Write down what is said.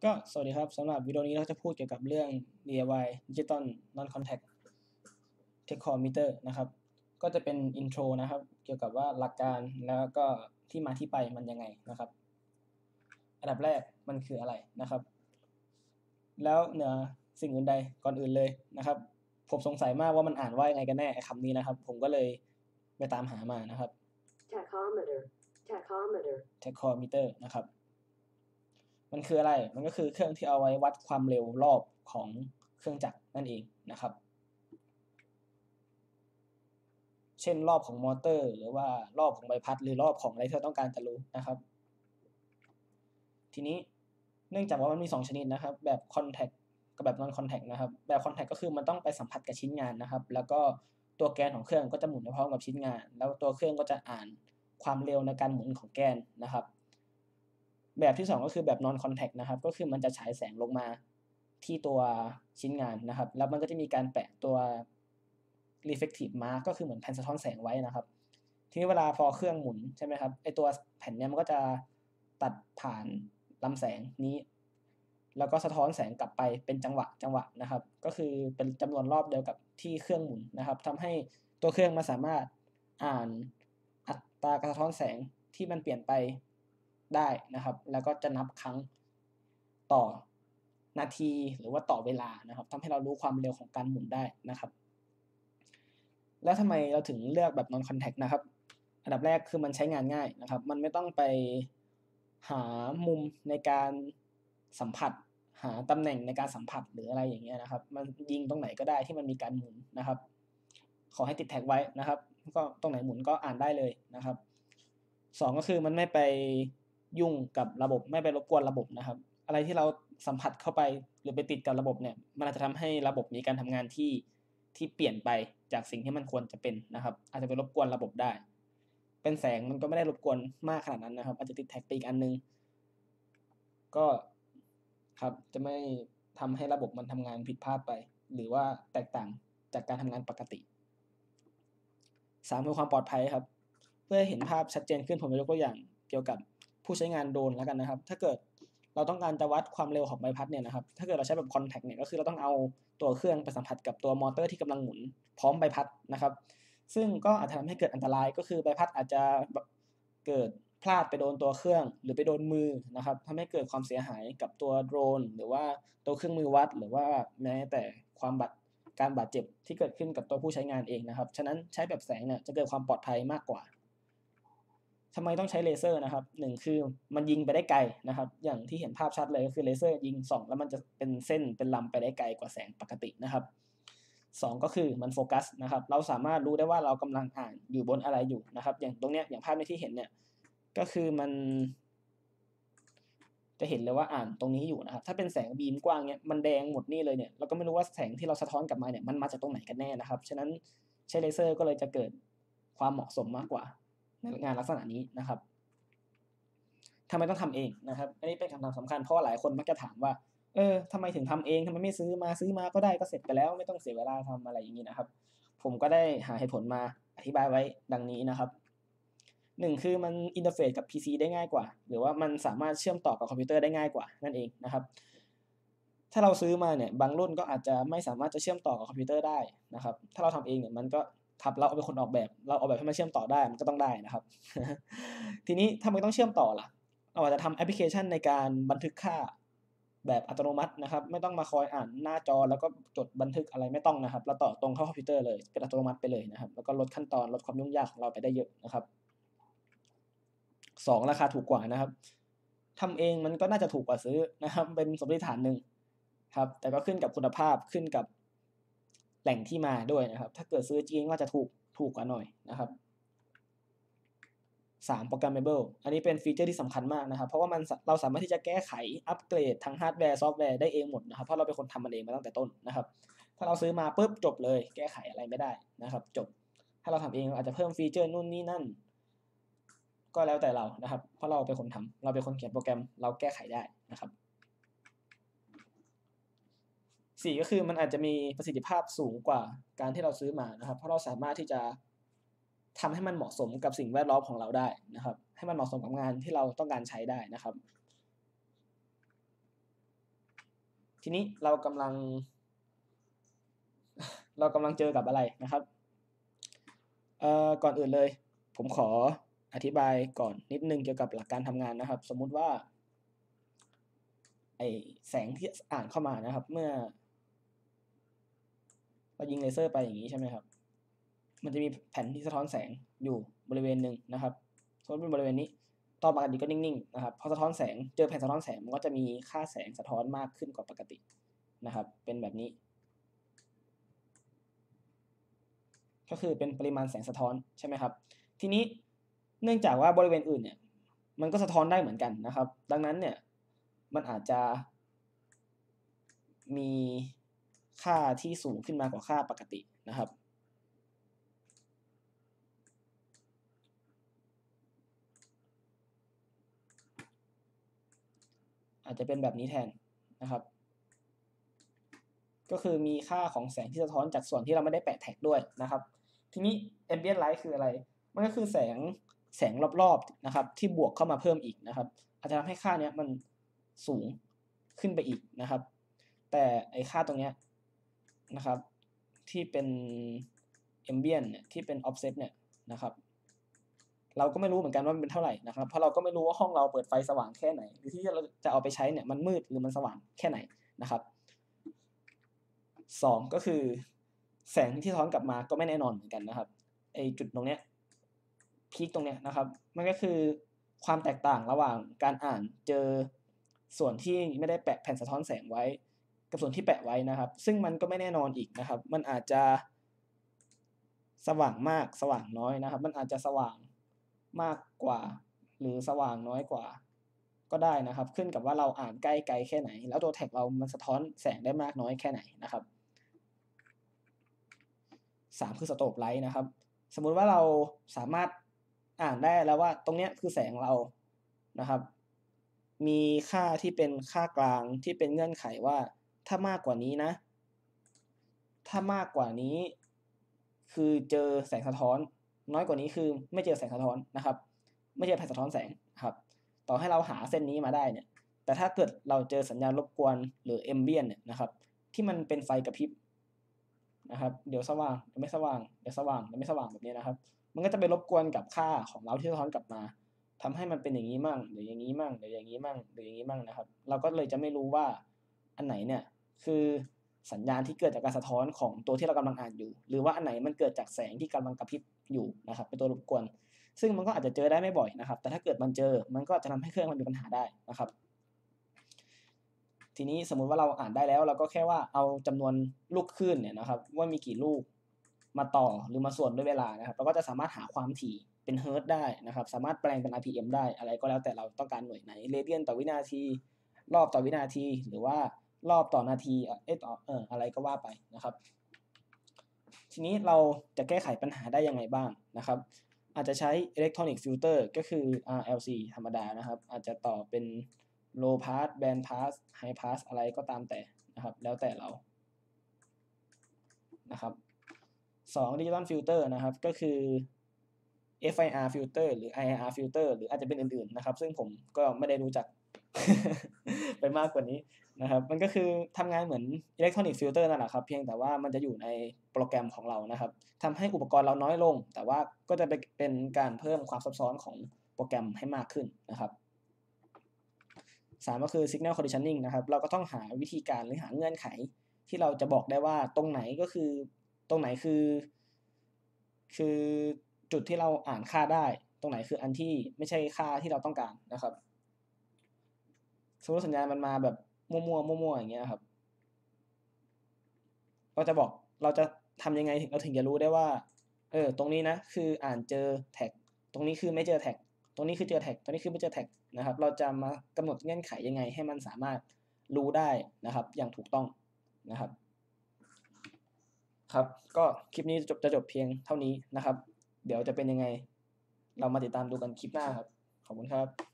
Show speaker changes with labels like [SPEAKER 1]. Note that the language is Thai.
[SPEAKER 1] ก็สวัสดีครับสำหรับวิดีโอนี้เราจะพูดเกี่ยวกับเรื่อง DIY Digital Non-Contact Tachometer นะครับก็จะเป็นอินโทรนะครับเกี่ยวกับว่าหลักการแล้วก็ที่มาที่ไปมันยังไงนะครับอันดับแรกมันคืออะไรนะครับแล้วเหนือสิ่งอื่นใดก่อนอื่นเลยนะครับผมสงสัยมากว่ามันอ่านว่ายังไงกันแน่คำนี้นะครับผมก็เลยไปตามหามานะครับ Tachometer นะครับมันคืออะไรมันก็คือเครื่องที่เอาไว้วัดความเร็วรอบของเครื่องจักรนั่นเองนะครับเช่นรอบของมอเตอร์หรือว่ารอบของใบพัดหรือรอบของอะไรที่เราต้องการจะรู้นะครับทีนี้เนื่องจากว่ามันมี2ชนิดนะครับแบบ contact กับแบบ non contact นะครับแบบ contact ก็คือมันต้องไปสัมผัสกับชิ้นงานนะครับแล้วก็ตัวแกนของเครื่องก็จะหมุนไปพร้อมกับชิ้นงานแล้วตัวเครื่องก็จะอ่านความเร็วในการหมุนของแกนนะครับแบบที่2ก็คือแบบ non contact นะครับก็คือมันจะฉายแสงลงมาที่ตัวชิ้นงานนะครับแล้วมันก็จะมีการแปะตัว reflective mark ก็คือเหมือนแผ่นสะท้อนแสงไว้นะครับทีนี้เวลาพอเครื่องหมุนใช่ไหมครับไอตัวแผ่นเนี้ยมันก็จะตัดผ่านลำแสงนี้แล้วก็สะท้อนแสงกลับไปเป็นจังหวะนะครับก็คือเป็นจำนวนรอบเดียวกับที่เครื่องหมุนนะครับทำให้ตัวเครื่องมันสามารถอ่านอัตราการสะท้อนแสงที่มันเปลี่ยนไปได้นะครับแล้วก็จะนับครั้งต่อนาทีหรือว่าต่อเวลานะครับทำให้เรารู้ความเร็วของการหมุนได้นะครับแล้วทำไมเราถึงเลือกแบบ non contact นะครับอันดับแรกคือมันใช้งานง่ายนะครับมันไม่ต้องไปหามุมในการสัมผัสหาตำแหน่งในการสัมผัสหรืออะไรอย่างเงี้ยนะครับมันยิงตรงไหนก็ได้ที่มันมีการหมุนนะครับขอให้ติดแท็กไว้นะครับก็ตรงไหนหมุนก็อ่านได้เลยนะครับ2ก็คือมันไม่ไปยุ่งกับระบบไม่ไปรบกวนระบบนะครับอะไรที่เราสัมผัสเข้าไปหรือไปติดกับระบบเนี่ยมันอาจจะทำให้ระบบมีการทำงานที่เปลี่ยนไปจากสิ่งที่มันควรจะเป็นนะครับอาจจะไปรบกวนระบบได้เป็นแสงมันก็ไม่ได้รบกวนมากขนาดนั้นนะครับอาจจะติดแท็กไปอีกอันนึงก็ครับจะไม่ทำให้ระบบมันทำงานผิดพลาดไปหรือว่าแตกต่างจากการทำงานปกติ3คือความปลอดภัยครับเพื่อให้เห็นภาพชัดเจนขึ้นผมจะยกตัวอย่างเกี่ยวกับผู้ใช้งานโดรนแล้วกันนะครับถ้าเกิดเราต้องการจะวัดความเร็วของใบพัดเนี่ยนะครับถ้าเกิดเราใช้แบบ contact เนี่ยก็คือเราต้องเอาตัวเครื่องไปสัมผัสกับตัวมอเตอร์ที่กำลังหมุนพร้อมใบพัดนะครับซึ่งก็อาจจะทำให้เกิดอันตรายก็คือใบพัดอาจจะแบบเกิดพลาดไปโดนตัวเครื่องหรือไปโดนมือนะครับทำให้เกิดความเสียหายกับตัวโดรนหรือว่าตัวเครื่องมือวัดหรือว่าแม้แต่การบาดเจ็บที่เกิดขึ้นกับตัวผู้ใช้งานเองนะครับฉะนั้นใช้แบบแสงเนี่ยจะเกิดความปลอดภัยมากกว่าทำไมต้องใช้เลเซอร์นะครับ1คือมันยิงไปได้ไกลนะครับอย่างที่เห็นภาพชัดเลยก็คือเลเซอร์ยิงส่องแล้วมันจะเป็นเส้นเป็นลำไปได้ไกลกว่าแสงปกตินะครับ2ก็คือมันโฟกัสนะครับเราสามารถรู้ได้ว่าเรากำลังอ่านอยู่บนอะไรอยู่นะครับอย่างตรงเนี้ยอย่างภาพที่เห็นเนี่ยก็คือมันจะเห็นเลยว่าอ่านตรงนี้อยู่นะครับถ้าเป็นแสงบีมกว้างเนี่ยมันแดงหมดนี่เลยเนี่ยเราก็ไม่รู้ว่าแสงที่เราสะท้อนกลับมาเนี่ยมันมาจากตรงไหนกันแน่นะครับฉะนั้นใช้เลเซอร์ก็เลยจะเกิดความเหมาะสมมากกว่าในงานลักษณะนี้นะครับทำไมต้องทำเองนะครับอันนี้เป็นคำถามสำคัญเพราะว่าหลายคนมักจะถามว่าทำไมถึงทำเองทำไมไม่ซื้อมาก็ได้ก็เสร็จไปแล้วไม่ต้องเสียเวลาทำอะไรอย่างนี้นะครับผมก็ได้หาเหตุผลมาอธิบายไว้ดังนี้นะครับ1คือมันอินเทอร์เฟซกับ PC ได้ง่ายกว่าหรือว่ามันสามารถเชื่อมต่อกับคอมพิวเตอร์ได้ง่ายกว่านั่นเองนะครับถ้าเราซื้อมาเนี่ยบางรุ่นก็อาจจะไม่สามารถจะเชื่อมต่อกับคอมพิวเตอร์ได้นะครับถ้าเราทำเองเนี่ยมันก็ครับเราเป็นคนออกแบบเราออกแบบให้มันเชื่อมต่อได้มันก็ต้องได้นะครับ ทีนี้ทำไมต้องเชื่อมต่อล่ะเราอาจจะทำแอปพลิเคชันในการบันทึกค่าแบบอัตโนมัตินะครับไม่ต้องมาคอยอ่านหน้าจอแล้วก็จดบันทึกอะไรไม่ต้องนะครับเราต่อตรงเข้าคอมพิวเตอร์เลยเป็นอัตโนมัติไปเลยนะครับแล้วก็ลดขั้นตอนลดความยุ่งยากของเราไปได้เยอะนะครับ2ราคาถูกกว่านะครับทำเองมันก็น่าจะถูกกว่าซื้อนะครับเป็นสมมติฐานหนึ่งครับแต่ก็ขึ้นกับคุณภาพขึ้นกับแหล่งที่มาด้วยนะครับถ้าเกิดซื้อจริงก็จะถูกกว่าหน่อยนะครับ3 Programmable อันนี้เป็นฟีเจอร์ที่สำคัญมากนะครับเพราะว่าเราสามารถที่จะแก้ไขอัปเกรดทั้งฮาร์ดแวร์ซอฟต์แวร์ได้เองหมดนะครับเพราะเราเป็นคนทำมันเองมาตั้งแต่ต้นนะครับถ้าเราซื้อมาปุ๊บจบเลยแก้ไขอะไรไม่ได้นะครับจบถ้าเราทำเองอาจจะเพิ่มฟีเจอร์นู่นนี่นั่นก็แล้วแต่เรานะครับเพราะเราเป็นคนทำเราเป็นคนเขียนโปรแกรมเราแก้ไขได้นะครับ4ก็คือมันอาจจะมีประสิทธิภาพสูงกว่าการที่เราซื้อมานะครับเพราะเราสามารถที่จะทำให้มันเหมาะสมกับสิ่งแวดล้อมของเราได้นะครับให้มันเหมาะสมกับงานที่เราต้องการใช้ได้นะครับทีนี้เรากำลังเจอกับอะไรนะครับก่อนอื่นเลยผมขออธิบายก่อนนิดนึงเกี่ยวกับหลักการทำงานนะครับสมมุติว่าไอแสงที่อ่านเข้ามานะครับเมื่อเรายิงเลเซอร์ไปอย่างนี้ใช่ไหมครับมันจะมีแผ่นที่สะท้อนแสงอยู่บริเวณหนึ่งนะครับสมมติเป็นบริเวณนี้ต่อปกติก็นิ่งๆนะครับพอสะท้อนแสงเจอแผ่นสะท้อนแสงมันก็จะมีค่าแสงสะท้อนมากขึ้นกว่าปกตินะครับเป็นแบบนี้ก็คือเป็นปริมาณแสงสะท้อนใช่ไหมครับทีนี้เนื่องจากว่าบริเวณอื่นเนี่ยมันก็สะท้อนได้เหมือนกันนะครับดังนั้นเนี่ยมันอาจจะมีค่าที่สูงขึ้นมากว่าค่าปกตินะครับอาจจะเป็นแบบนี้แทนนะครับก็คือมีค่าของแสงที่สะท้อนจากส่วนที่เราไม่ได้แปะแท็กด้วยนะครับทีนี้ ambient light คืออะไรมันก็คือแสงรอบๆนะครับที่บวกเข้ามาเพิ่มอีกนะครับอาจจะทำให้ค่านี้มันสูงขึ้นไปอีกนะครับแต่ไอ้ค่าตรงเนี้ยนะครับที่เป็น ambient เนี่ยที่เป็น offset เนี่ยนะครับเราก็ไม่รู้เหมือนกันว่ามันเป็นเท่าไหร่นะครับเพราะเราก็ไม่รู้ว่าห้องเราเปิดไฟสว่างแค่ไหนหรือที่เราจะเอาไปใช้เนี่ยมันมืดหรือมันสว่างแค่ไหนนะครับ2ก็คือแสงที่สะท้อนกลับมาก็ไม่แน่นอนเหมือนกันนะครับไอจุดตรงเนี้ยพีคตรงเนี้ยนะครับมันก็คือความแตกต่างระหว่างการอ่านเจอส่วนที่ไม่ได้แปะแผ่นสะท้อนแสงไว้กับส่วนที่แปะไว้นะครับซึ่งมันก็ไม่แน่นอนอีกนะครับมันอาจจะสว่างมากสว่างน้อยนะครับมันอาจจะสว่างมากกว่าหรือสว่างน้อยกว่าก็ได้นะครับขึ้นกับว่าเราอ่านใกล้ไกลแค่ไหนแล้วตัวแท็กเรามันสะท้อนแสงได้มากน้อยแค่ไหนนะครับ3คือสโตปไลท์นะครับสมมุติว่าเราสามารถอ่านได้แล้วว่าตรงเนี้ยคือแสงเรานะครับมีค่าที่เป็นค่ากลางที่เป็นเงื่อนไขว่าถ้ามากกว่านี้นะถ้ามากกว่านี้คือเจอแสงสะท้อนน้อยกว่านี้คือไม่เจอแสงสะท้อนนะครับไม่เจอแผ่นสะท้อนแสงครับต่อให้เราหาเส้นนี้มาได้เนี่ยแต่ถ้าเกิดเราเจอสัญญาณรบกวนหรือ ambient เนี่ยนะครับที่มันเป็นไฟกระพริบนะครับเดี๋ยวสว่างเดี๋ยวไม่สว่างเดี๋ยวสว่างเดี๋ยวไม่สว่างแบบนี้นะครับมันก็จะไปรบกวนกับค่าของเราที่สะท้อนกลับมาทำให้มันเป็นอย่างนี้มั่งหรืออย่างนี้มั่งหรืออย่างนี้มั่งหรืออย่างนี้มั่งนะครับเราก็เลยจะไม่รู้ว่าอันไหนเนี่ยคือสัญญาณที่เกิดจากการสะท้อนของตัวที่เรากำลังอ่านอยู่หรือว่าอันไหนมันเกิดจากแสงที่กำลังกระพริบอยู่นะครับเป็นตัวรบกวนซึ่งมันก็อาจจะเจอได้ไม่บ่อยนะครับแต่ถ้าเกิดมันเจอมันก็จะทำให้เครื่องมันมีปัญหาได้นะครับทีนี้สมมุติว่าเราอ่านได้แล้วเราก็แค่ว่าเอาจำนวนลูกคลื่นเนี่ยนะครับว่ามีกี่ลูกมาต่อหรือมาส่วนด้วยเวลานะครับเราก็จะสามารถหาความถี่เป็นเฮิร์ตได้นะครับสามารถแปลงเป็น RPM ได้อะไรก็แล้วแต่เราต้องการหน่วยไหนเรเดียนต่อวินาทีรอบต่อวินาทีหรือว่ารอบต่อนาทีอะไรก็ว่าไปนะครับทีนี้เราจะแก้ไขปัญหาได้ยังไงบ้างนะครับอาจจะใช้ Electronic Filter ก็คือ RLC ธรรมดานะครับอาจจะต่อเป็น low pass band pass high pass อะไรก็ตามแต่นะครับแล้วแต่เรานะครับ2 Digital Filter นะครับก็คือ FIR filter หรือ IIR filter หรืออาจจะเป็นอื่นๆนะครับซึ่งผมก็ไม่ได้รู้จัก ไปมากกว่านี้นะครับมันก็คือทำงานเหมือน Electronic Filter นั่นแหละครับเพียงแต่ว่ามันจะอยู่ในโปรแกรมของเรานะครับทำให้อุปกรณ์เราน้อยลงแต่ว่าก็จะเป็นการเพิ่มความซับซ้อนของโปรแกรมให้มากขึ้นนะครับ3ก็คือ Signal Conditioning นะครับเราก็ต้องหาวิธีการหรือหาเงื่อนไขที่เราจะบอกได้ว่าตรงไหนก็คือตรงไหนคือจุดที่เราอ่านค่าได้ตรงไหนคืออันที่ไม่ใช่ค่าที่เราต้องการนะครับสมมติสัญญาณมันมาแบบมั่วๆอย่างเงี้ยครับเราจะบอกเราจะทำยังไงเราถึงจะรู้ได้ว่าตรงนี้นะคืออ่านเจอแท็กตรงนี้คือไม่เจอแท็กตรงนี้คือเจอแท็กตรงนี้คือไม่เจอแท็กนะครับเราจะมากำหนดเงื่อนไขยังไงให้มันสามารถรู้ได้นะครับอย่างถูกต้องนะครับครับก็คลิปนี้จะจบเพียงเท่านี้นะครับเดี๋ยวจะเป็นยังไงเรามาติดตามดูกันคลิปหน้าครับขอบคุณครับ